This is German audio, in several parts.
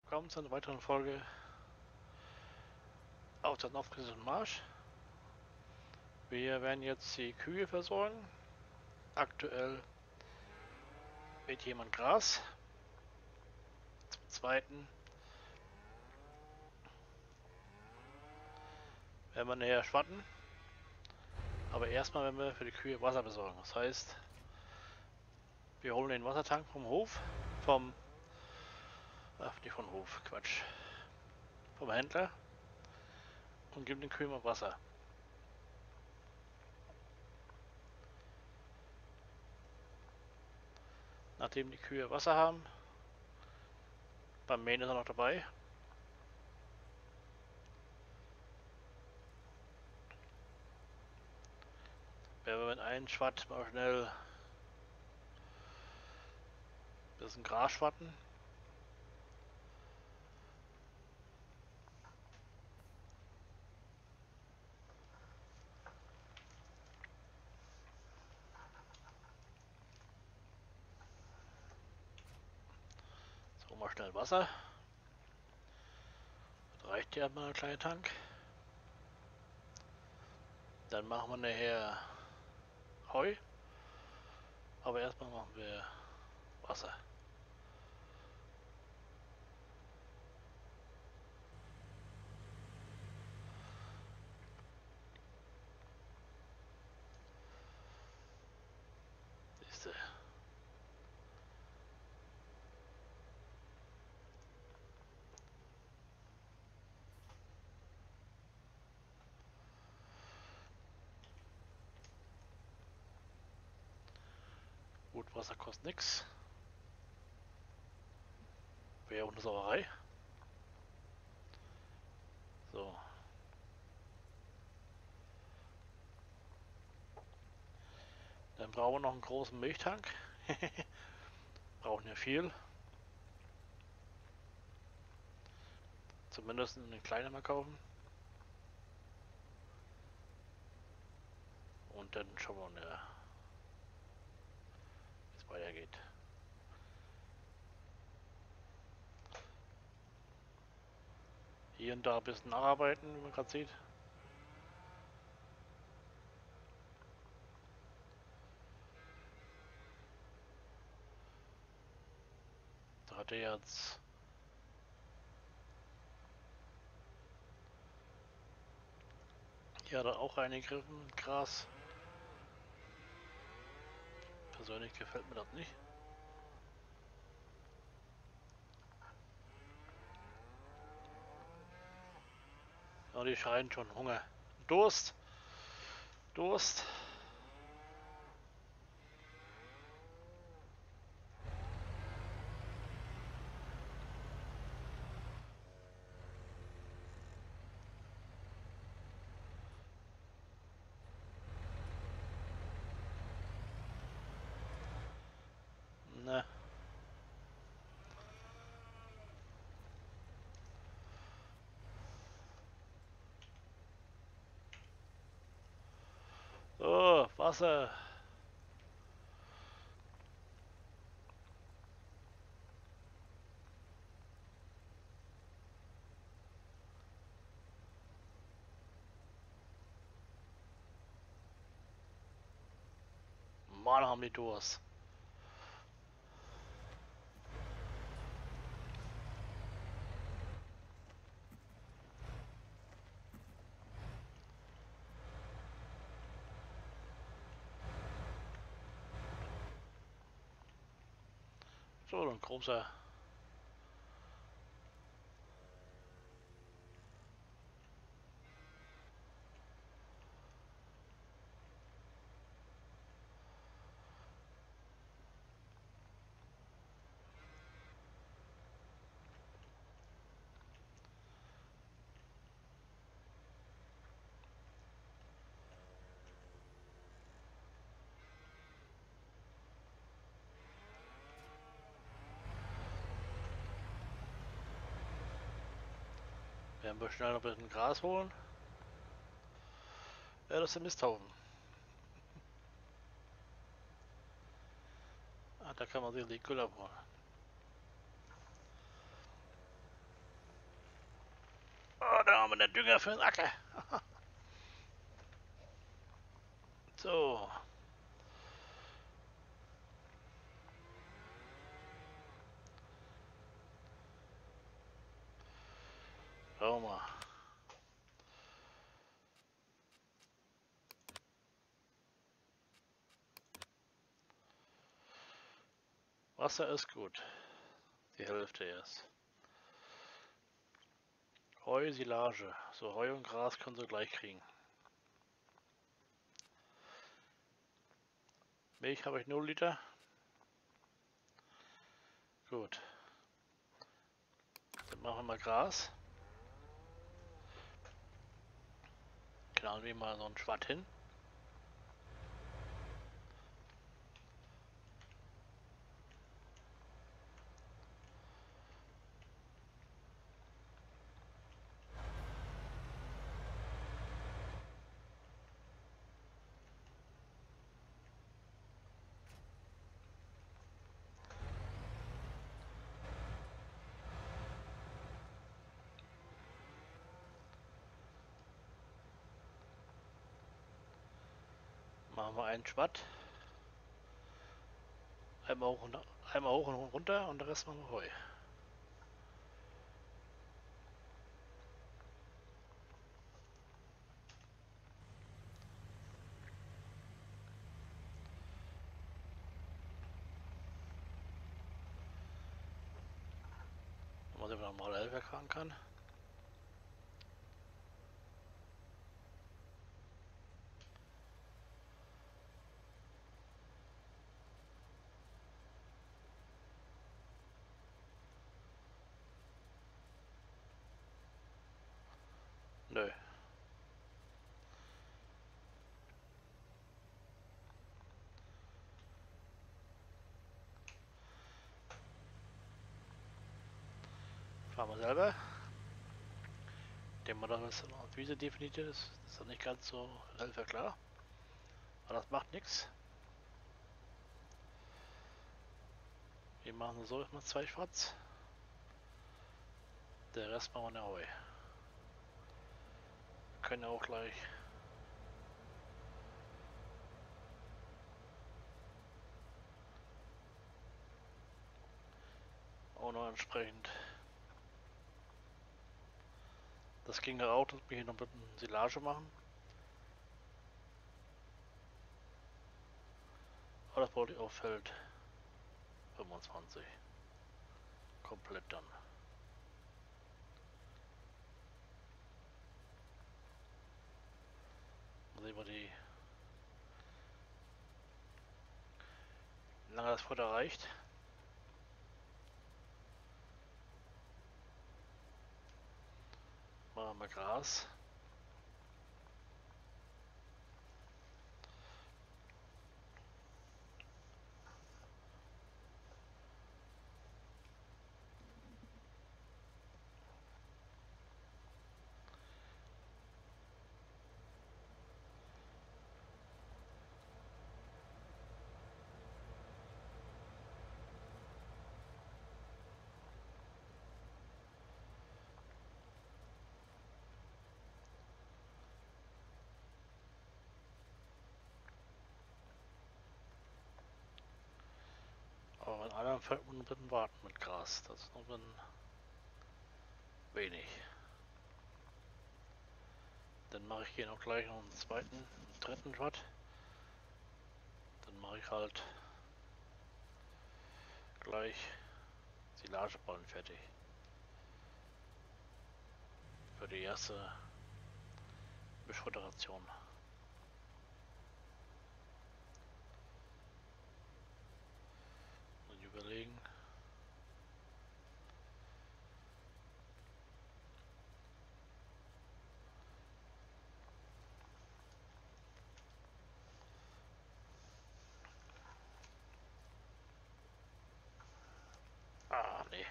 willkommen zu einer weiteren Folge auf der nordfriesischen Marsch. Wir werden jetzt die Kühe versorgen. Aktuell weht jemand Gras. Zum zweiten werden wir näher schwatten. Aber erstmal werden wir für die Kühe Wasser besorgen. Das heißt, wir holen den Wassertank vom Hof, nicht vom Hof, Quatsch, vom Händler und geben den Kühen mal Wasser. Nachdem die Kühe Wasser haben, beim Mähen ist er noch dabei. Werden wir mit einem Schwatt mal schnell ein bisschen Gras schwatten. So, mal schnell Wasser. Das reicht ja mal ein kleiner Tank. Dann machen wir nachher Heu. Aber erstmal machen wir Wasser. Siehste. Gut, Wasser kostet nichts. Wäre auch eine Sauerei. So. Dann brauchen wir noch einen großen Milchtank. Brauchen ja viel. Zumindest einen kleinen mal kaufen. Und dann schauen wir mal, wie es weitergeht. Hier und da ein bisschen nacharbeiten, wie man gerade sieht. Da hat er jetzt hier hat er auch reingegriffen mit Gras. Persönlich gefällt mir das nicht. Ja, die schreien schon Hunger. Durst! Durst! Ne. So, Wasser. Mann, haben die Durst. So, ein großer. Werden wir schnell noch ein bisschen Gras holen. Ja, das sind Misthaufen. Ah, da kann man sich die Gülle abholen. der Dünger für den Acker. So. Schauen wir mal. Wasser ist gut. Die Hälfte erst. Heu, Silage. So, Heu und Gras können sie gleich kriegen. Milch habe ich 0 Liter. Gut. Dann machen wir mal Gras. Knallen wir mal so einen Schwatt hin. Machen wir einen Schwatt. Einmal hoch und runter und der Rest machen wir Heu. Mal sehen, ob man mal Helfer fahren kann. Nö. Fahren wir selber. Denken wir, dass das als Wiese definiert ist. Das ist doch nicht ganz so Helfer klar. Aber das macht nichts. Wir machen so erstmal 2 Schwarz. Der Rest machen wir Heu. Können auch gleich auch noch entsprechend. Das ging ja auch, dass wir hier noch ein bisschen Silage machen. Aber das wollte ich auf Feld 25. Komplett dann. Mal sehen wir wie lange das Futter reicht. Machen wir Gras. Aber in anderen Fällen muss man ein bisschen warten mit Gras. Das ist noch ein bisschen wenig. Dann mache ich hier noch gleich noch einen zweiten, dritten Watt. Dann mache ich halt gleich Silageballen fertig. Für die erste Beschutteration. Und überlegen. Ah, nee.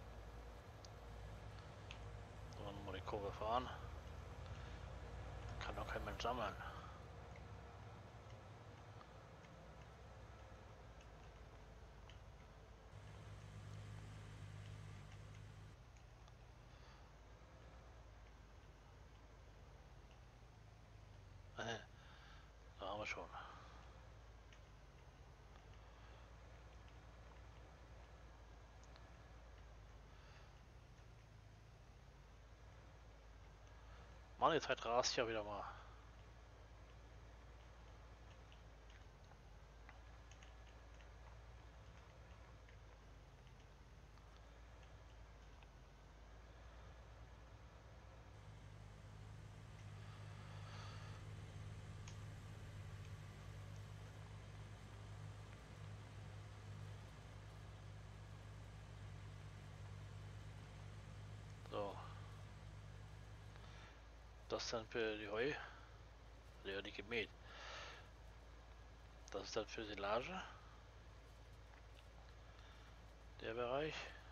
So, mal die Kurve fahren. kann doch kein Mensch sammeln. Da haben wir schon. Mann, die Zeit rast ja wieder mal. So. Das dann für die Heu. Ja, die gemäht. Das ist dann für Silage. Der Bereich.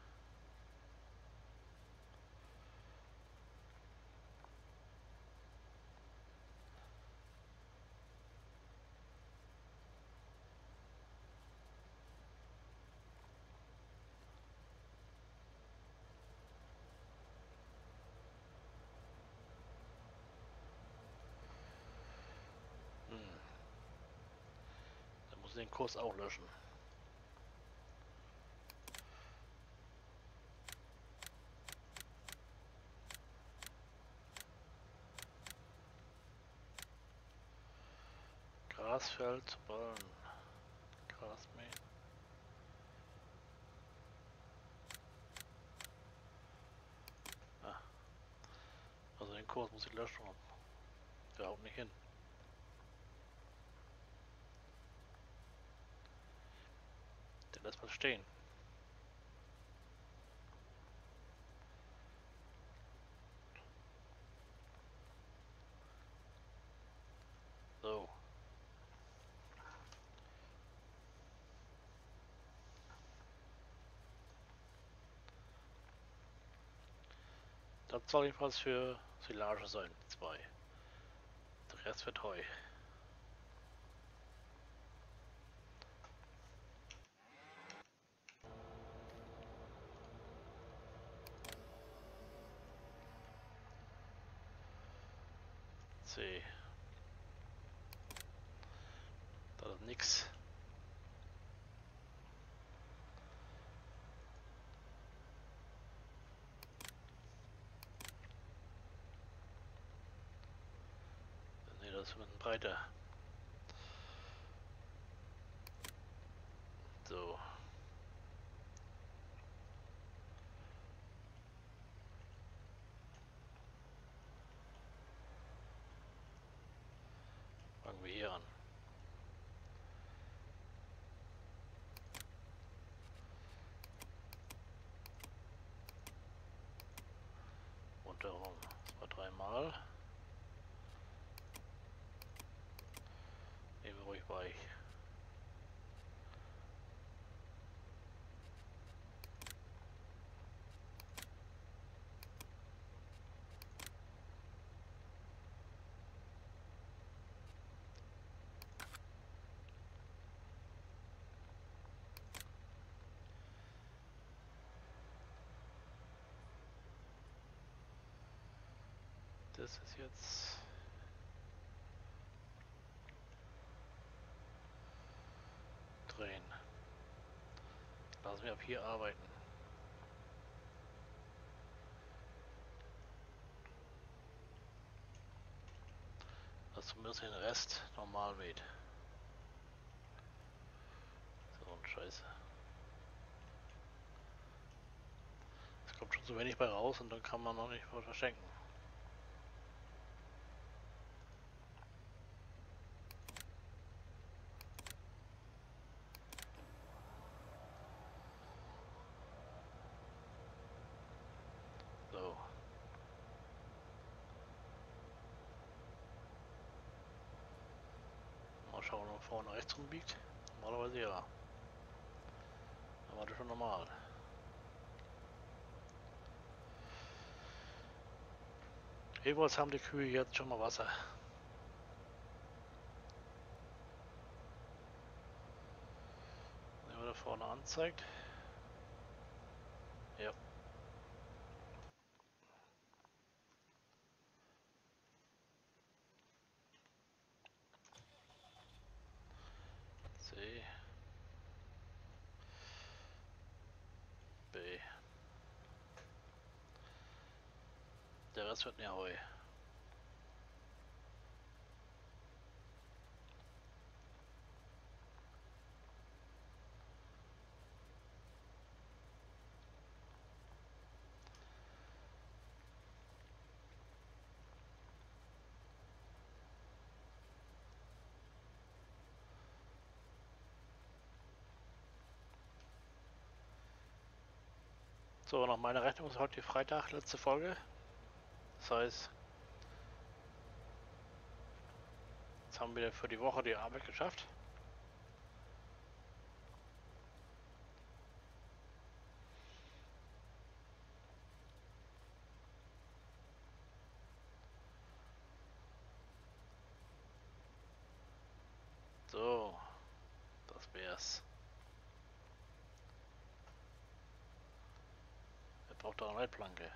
Hm. Dann muss ich den Kurs auch löschen. Grasfeld, Ballen. Grasmähen. Ah, also den Kurs muss ich löschen. Der haut nicht hin. Der lässt was stehen. So. Das soll jedenfalls für Silage sein. 2. Der Rest wird Heu. C. Das ist nix. Ne, das ist mit einem breiter. So. Fangen wir hier an. Rundherum. Das war 3 Mal. Nehmen wir ruhig weich. Das ist jetzt drehen. Lassen wir ab hier arbeiten. Dass zumindest den Rest normal mäht. So ein Scheiße. Es kommt schon zu wenig bei raus und dann kann man noch nicht was verschenken. So. Mal schauen, ob vorne rechts rumbiegt. Normalerweise ja. Aber das ist schon normal. Jedenfalls haben die Kühe jetzt schon mal Wasser. vorne anzeigt. Ja. C. B. Der Rest wird mehr Heu. So, nach meiner Rechnung ist heute Freitag, letzte Folge. Das heißt, jetzt haben wir für die Woche die Arbeit geschafft. So, das wär's. Er braucht da eine Leitplanke.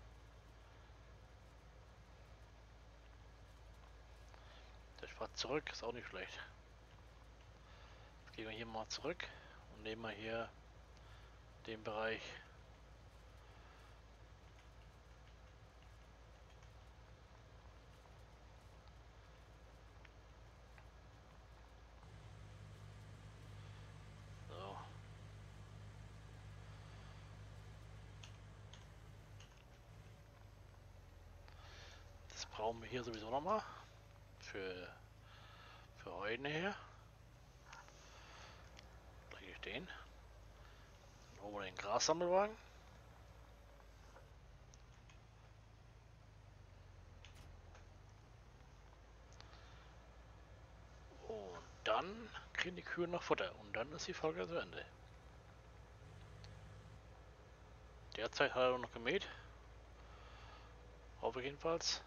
Der spart zurück, ist auch nicht schlecht. Jetzt gehen wir hier mal zurück und nehmen wir hier den Bereich. So. Das brauchen wir hier sowieso nochmal. Für heute her. Lege ich den. Dann holen wir den Grassammelwagen. Und dann kriegen die Kühe noch Futter. Und dann ist die Folge zu Ende. Derzeit hat er noch gemäht. Hoffe ich jedenfalls.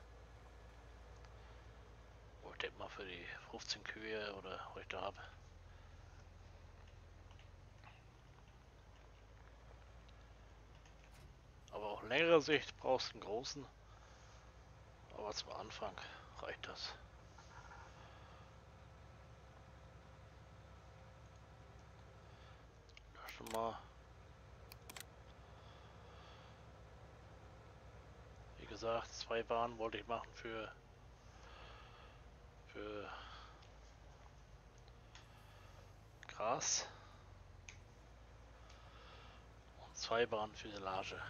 Oh, ich denke mal für die 15 Kühe oder was ich da habe. Aber auf längere Sicht brauchst du einen großen. Aber zum Anfang reicht das. Ja, schon mal. Wie gesagt, 2 Bahnen wollte ich machen für Gras. Und 2 Bahnen für Silage.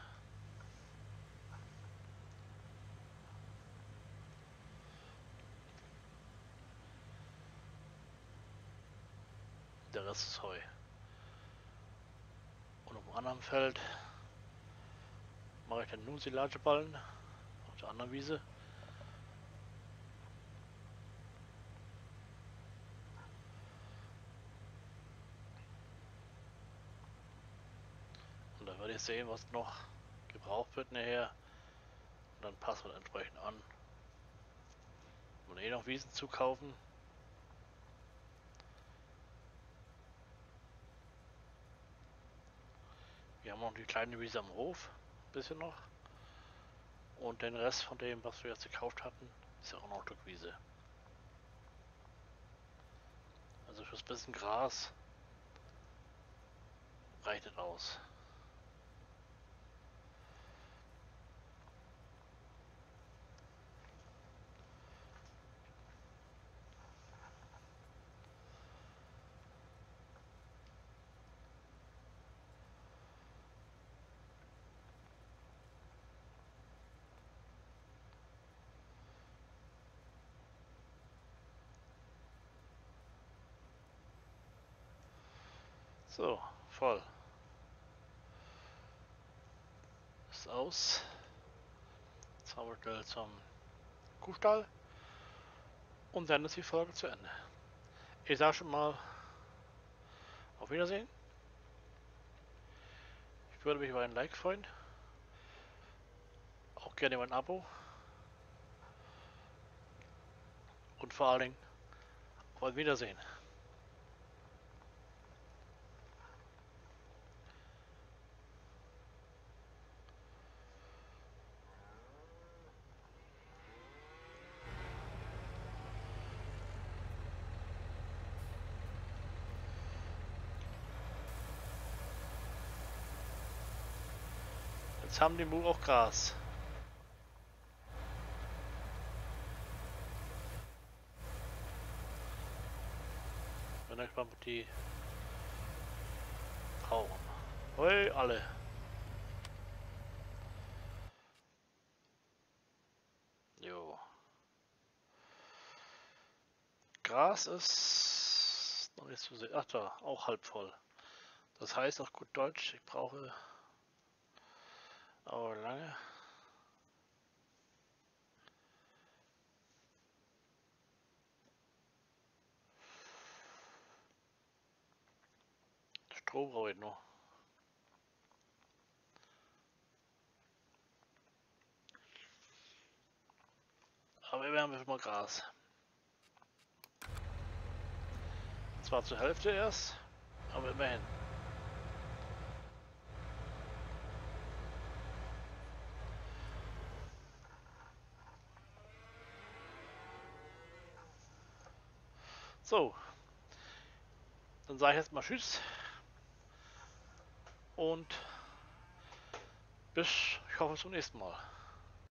Der Rest ist Heu. Und auf dem anderen Feld mache ich dann nur Silageballen. Auf der anderen Wiese. Und dann werde ich sehen, was noch gebraucht wird nachher. Und dann passen wir entsprechend an. Und noch Wiesen zukaufen. Wir haben noch die kleine Wiese am Hof. Ein bisschen noch. Und den Rest von dem, was wir jetzt gekauft hatten, ist ja auch noch ein Stück Wiese. Also fürs bisschen Gras reicht es aus. So, voll. Ist aus. Jetzt haben wir schnell zum Kuhstall. Und dann ist die Folge zu Ende. Ich sage schon mal auf Wiedersehen. Ich würde mich über ein Like freuen. Auch gerne über ein Abo. Und vor allen Dingen auf ein Wiedersehen. Jetzt haben die Mu auch Gras. Wenn ich mal die brauchen. Hey, alle. Jo. Gras ist noch nicht zu sehen. Ach da, auch halb voll. Das heißt auf gut Deutsch, ich brauche aber lange. Stroh brauche ich noch. Aber wir haben jetzt mal Gras. Zwar zur Hälfte erst, aber immerhin. So, dann sage ich jetzt mal Tschüss und bis, ich hoffe, zum nächsten Mal.